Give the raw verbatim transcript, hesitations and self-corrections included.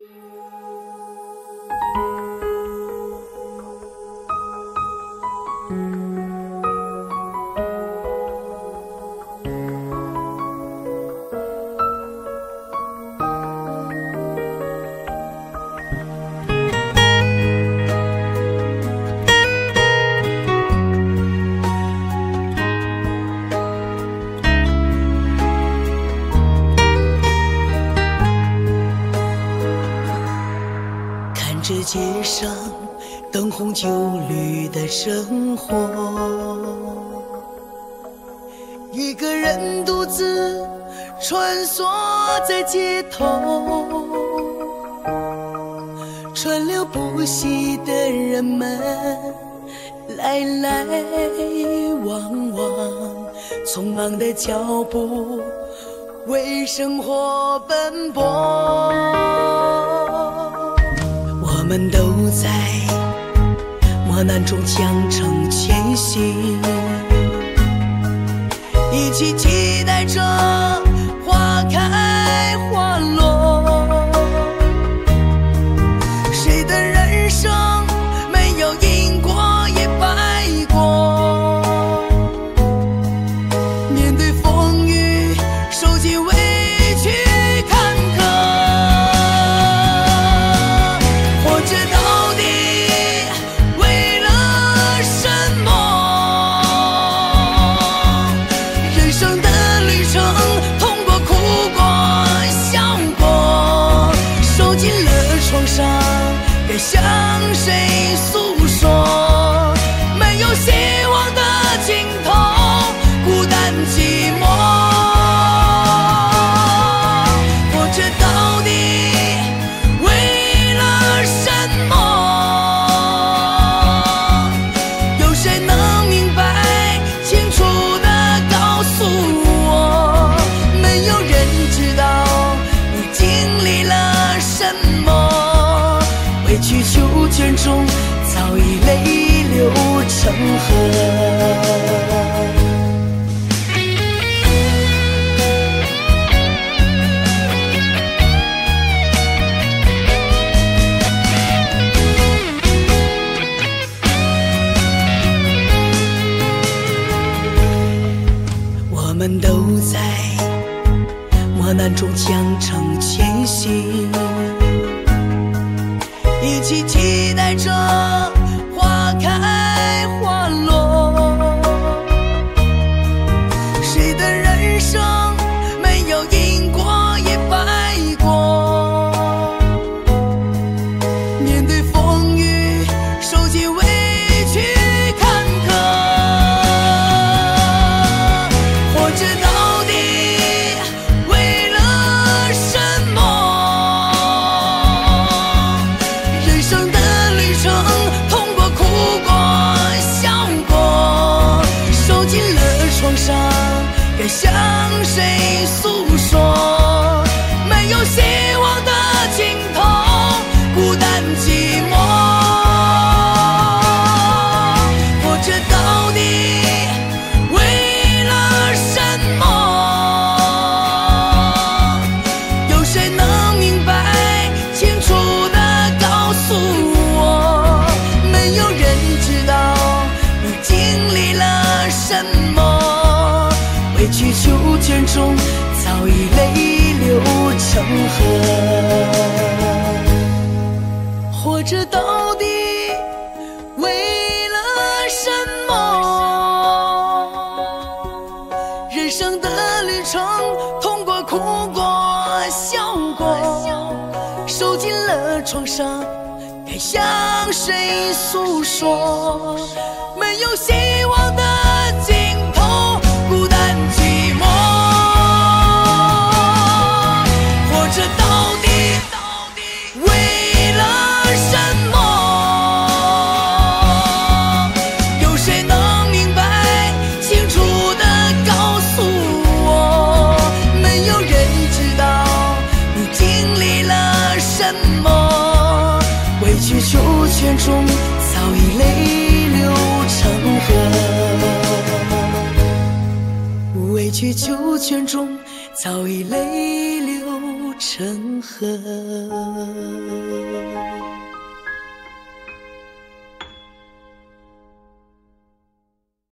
这街上灯红酒绿的生活，一个人独自穿梭在街头，川流不息的人们来来往往，匆忙的脚步为生活奔波。我们都在磨难中向城前行，一起期待着花开花落。谁的人生没有因果也白过？面对风雨，受尽委屈坎坷。该向谁诉说？没有希望的尽头，孤单寂寞。活着到底为了什么？有谁能明白，清楚地告诉我？没有人知道你经历了什么。委曲求全中，早已泪流成河。我们都在磨难中向城前行，一起期待着花开花落。谁的人生没有因果也白过？面对风雨，受尽委屈坎坷。活着到底为了什么？痛过哭过笑过，受尽了创伤，该向谁诉说？没有希望的尽头，孤单寂寞。活着到底为了什么？有谁能明白，清楚地告诉我？没有人知道你经历了什么，委曲求全中，早已泪流成河。活着到底为了什么？人生的旅程，痛过哭过笑过，受尽了创伤，该向谁诉说？没有希望的尽头，孤单寂寞。活着到底为了什么？有谁能明白，清楚地告诉我？没有人知道你经历了什么，委曲求全中，早已泪流成河。委曲求全中，早已泪流成河。